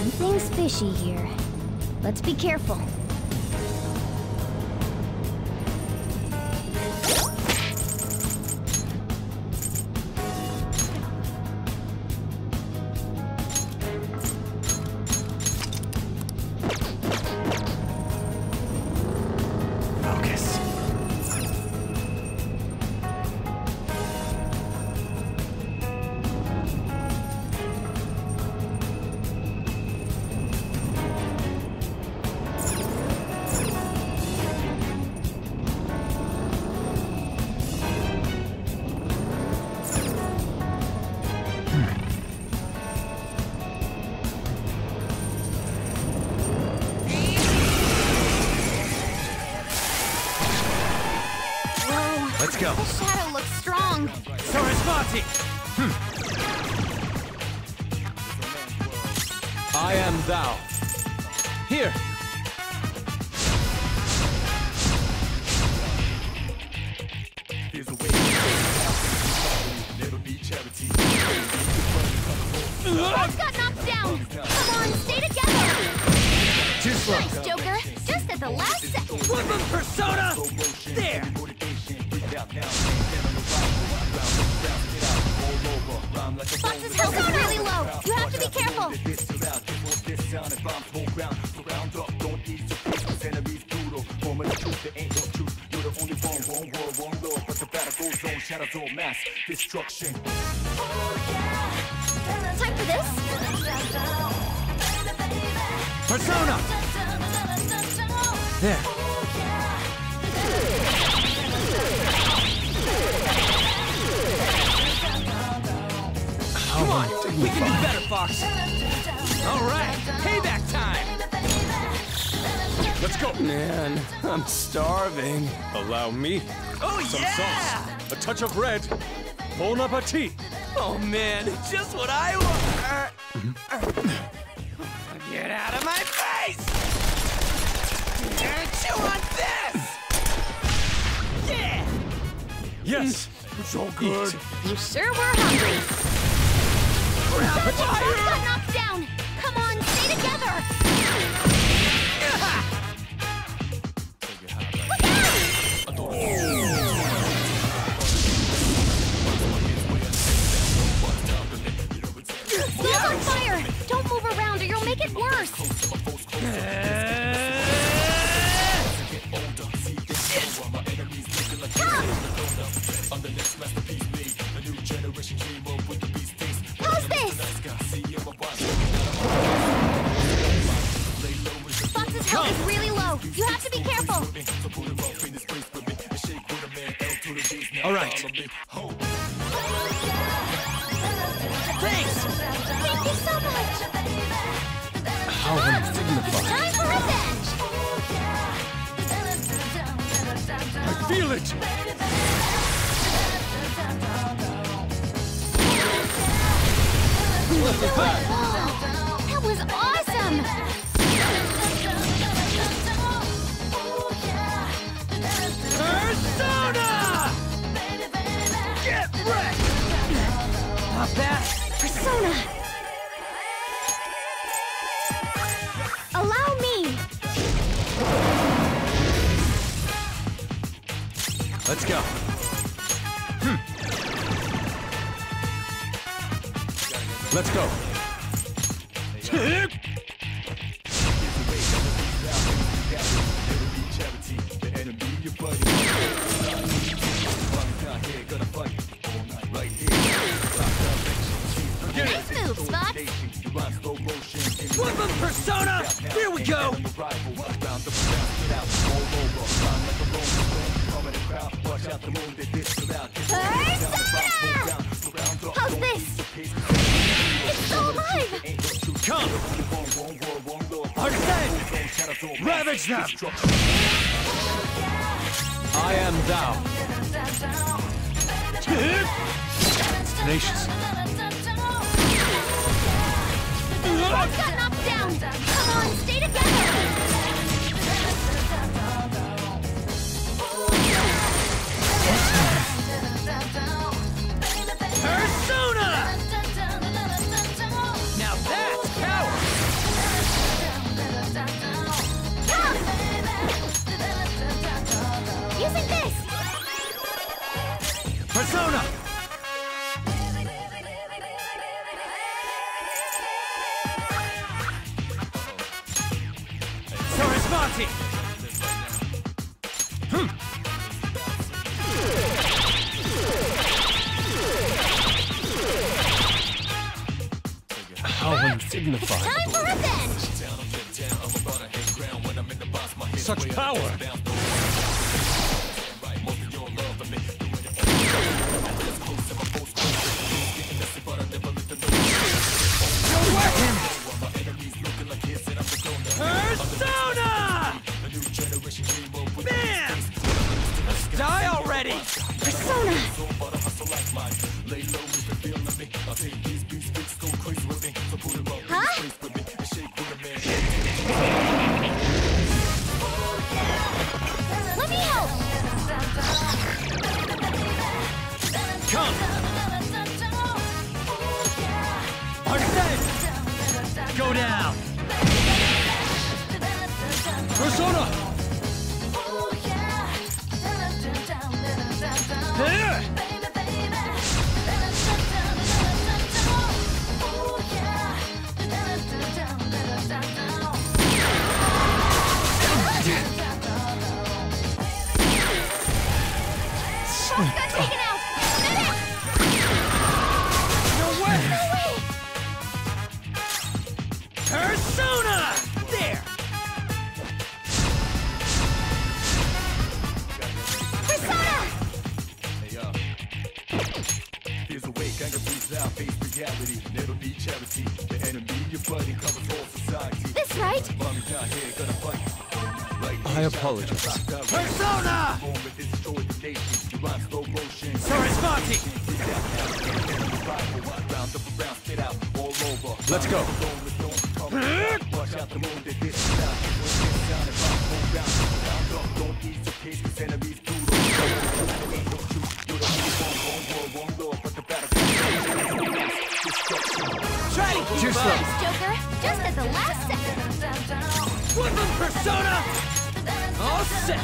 Something's fishy here. Let's be careful. Let's go. The shadow looks strong. Sarasvati! I am thou. Here. Boss got knocked down. Come on, stay together. Too slow. Nice, Joker. Just at the last second. Flip him, Persona! There! Boss's health is really low. You have to be careful. Time for this? Persona! There. Come on, we can do better, Fox. All right, payback time. Let's go. Man, I'm starving. Allow me. Oh, some sauce, a touch of red. Bon appetit. Oh man, just what I want. Get out of my face! Chew on this! Yeah! Yes, so good. You sure were hungry. Boss got knocked down. Come on, stay together. Look out! On fire! Don't move around or you'll make it worse. How's this? Fox's health is really low. You have to be careful. All right. Thanks. Thank you so much. How undignified. Time for revenge. I feel it. Look at that. That was awesome. Persona! Get wrecked! Not bad. Persona. Allow me. Let's go. Let's go. Nice move, Spot. Flip him, Persona! Here we go! Persona! How's this? It's still alive! Come! Arsene! Ravage them! I am thou. Tenacious. Boss got knocked down! Come on, stay together! Persona! Now that's power! Sarasvati! How undignified. Time for revenge! Such power! Persona! Bam! Die already! Persona! Huh? Let me help! Come! Arsene! Go down! Persona! Here! Got taken out! Medic! No way! No way! Persona! There! Persona! Here's a way, kind of breathe out, face reality. Never be charity. The enemy you're fighting covers all society. This right? Mommy's not here, gonna fight. I apologize. Persona! Sarasvati! Let's go. Try to keep up! Thanks, Joker! Just at the last second! Weapon Persona! All set!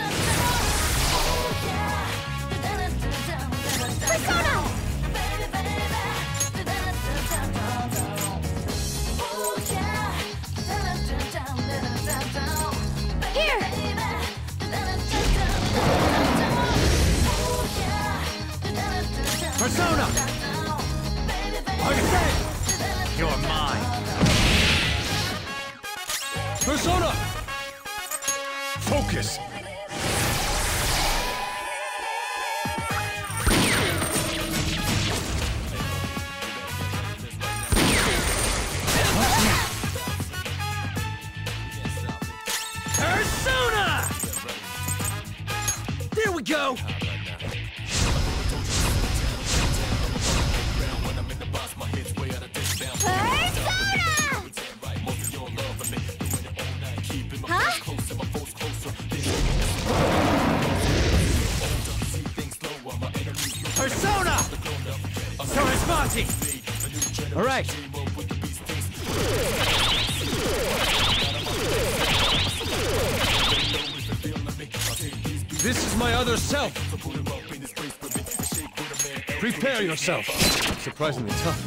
Persona! Here! Persona! Arsene! You're mine! Persona! Focus! Persona! There we go! Persona! Sarasvati! All right. This is my other self. Prepare yourself. Surprisingly tough.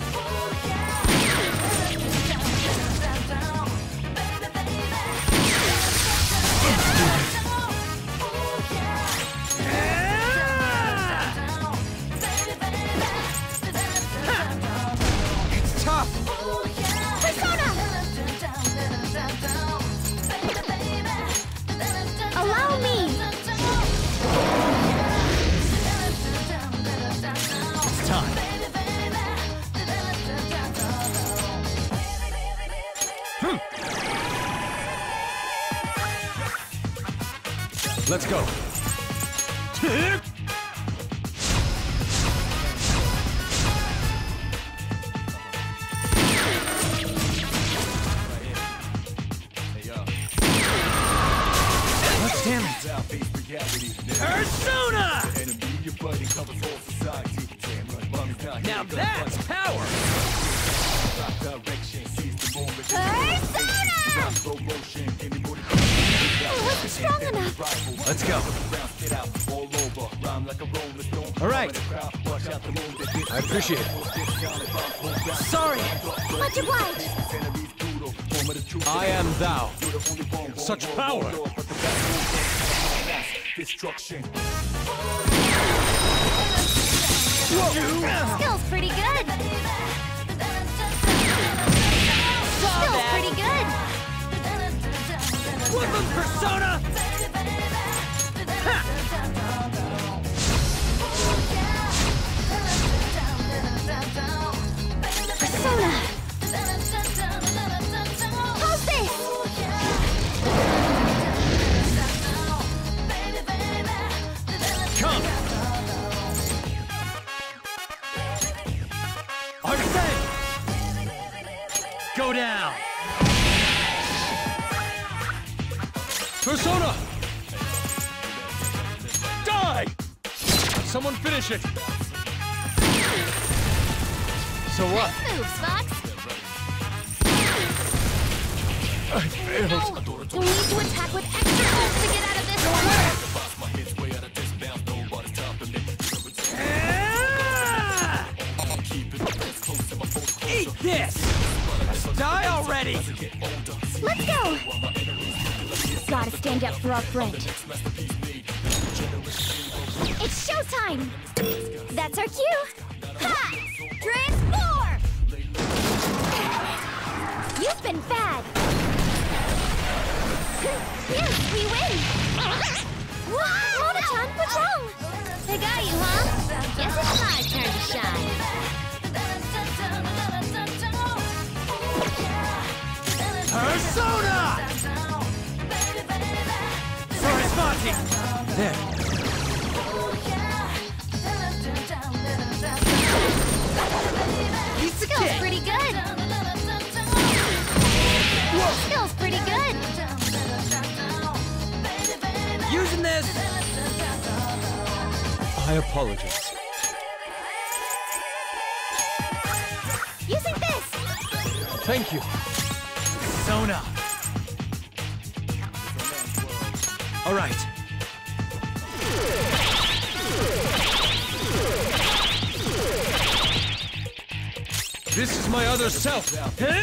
It's tough. Persona! Allow me! It's time. Let's go. Damn it. Persona! Now that's power! Persona! I wasn't strong enough. Let's go. All right. I appreciate it. Sorry. Much obliged. I am thou. Such power. Destruction. Skill's pretty good. Skill's pretty good. Woodland persona! Persona. How's this? Come! Arsene! Go down! Persona! Die! Someone finish it! So what? Moves, Fox. I failed. No! You'll need to attack with extra oomph to get out of this one. Eat this! Die already! Let's go! Gotta stand up for our friend. It's showtime! That's our cue! Ha! Transform! You've been bad! Yes, we win! Mona-chan, what's wrong? They got you, huh? Guess it's my turn to shine. Persona! Sarasvati! There. Yusuke! Skill's pretty good! Skill's pretty good! Using this! I apologize. Using this! Thank you. Persona! All right. This is my other self.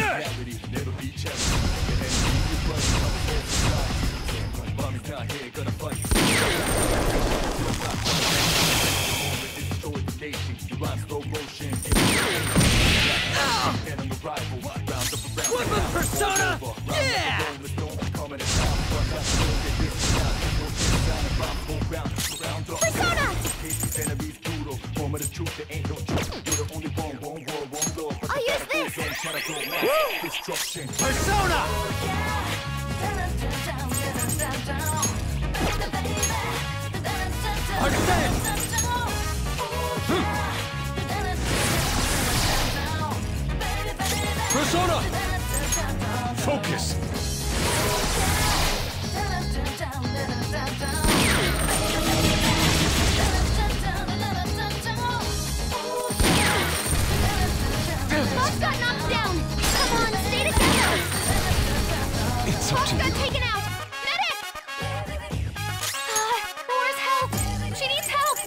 Woodland persona! Yeah! Persona! I'll use this! Persona! Arsene! Persona! Focus! Boss got knocked down! Come on, stay together! It's up Boss to got you. taken out! Medic! Laura's help! She needs help!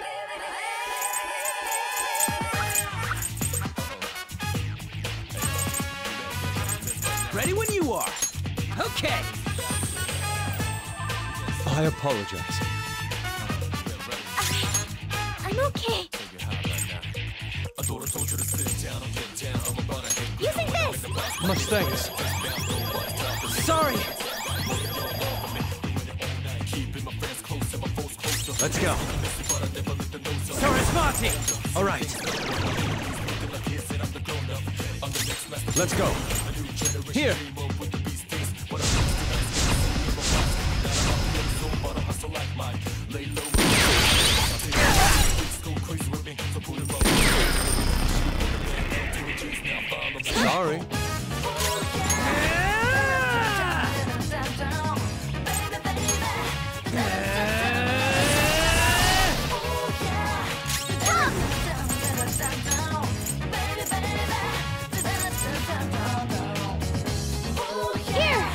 Ready when you are. Okay. I apologize. I'm okay. Using this! Much thanks. Sorry. Let's go. Sarasvati! All right. Let's go. Here. Sorry. Here!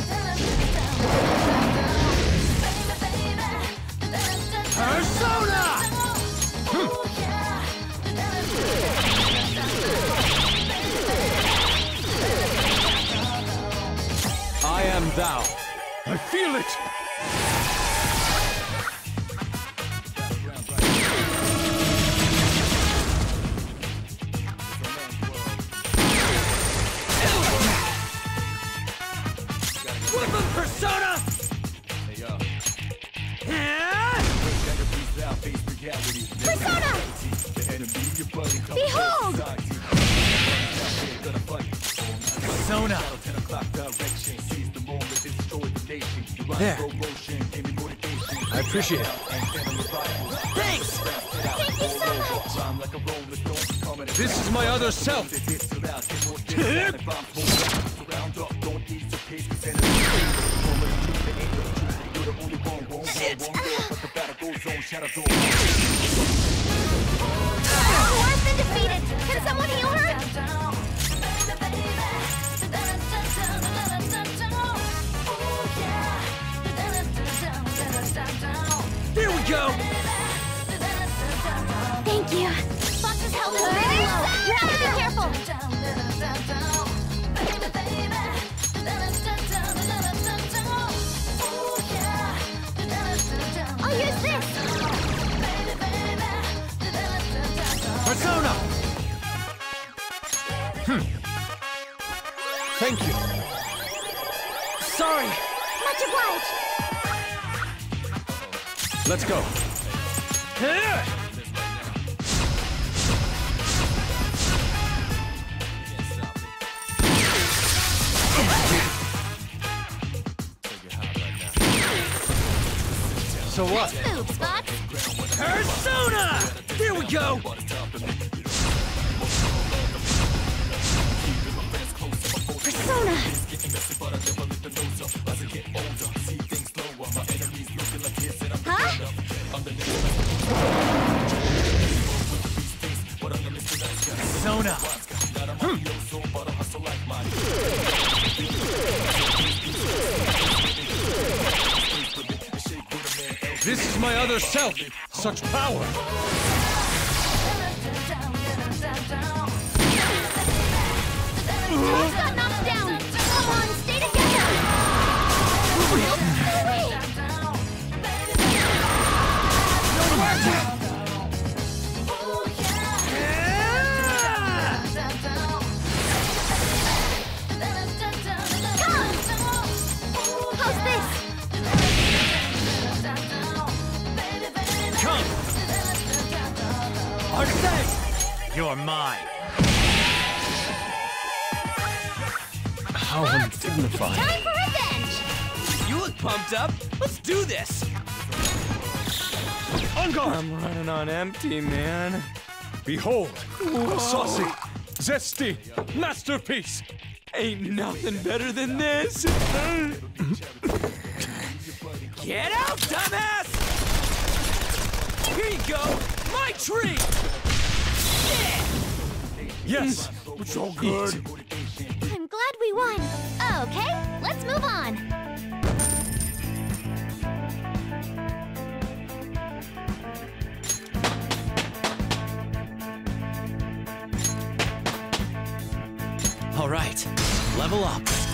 Persona! thou. I feel it! Weapon persona! Persona! Behold! Persona! There. I appreciate it. Thanks! Thank you so much! This is my other self! Shit! War's been defeated! Can someone heal her? There we go! Thank you. Fox's health is very low. You have to be careful. I'll use this. Persona! Thank you. Sorry! Much obliged. Let's go. So what? Move, Fox. Persona! There we go! Persona. Huh? Persona! This is my other self! Such power! Fox got knocked down. Come on, stay together. How's this? Come! Arsene! You're mine. How undignified. Time for revenge. You look pumped up. Let's do this! On guard! I'm running on empty, man. Behold! A saucy, zesty masterpiece! Ain't nothing better than this. Get out, dumbass! Here you go! My treat! Yeah! Yes! It's all good. I'm glad we won. Okay, let's move on. All right, level up.